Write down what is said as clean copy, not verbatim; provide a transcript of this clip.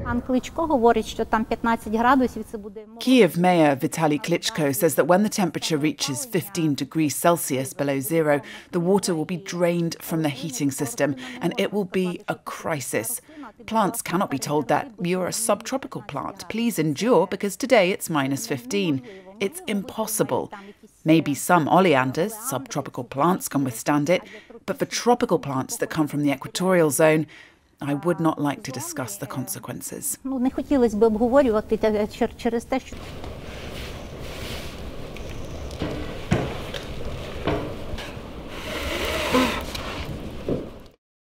Kyiv Mayor Vitaly Klitschko says that when the temperature reaches 15 degrees Celsius below zero, the water will be drained from the heating system and it will be a crisis. Plants cannot be told that you're a subtropical plant. Please endure because today it's minus 15. It's impossible. Maybe some oleanders, subtropical plants, can withstand it, but for tropical plants that come from the equatorial zone, I would not like to discuss the consequences.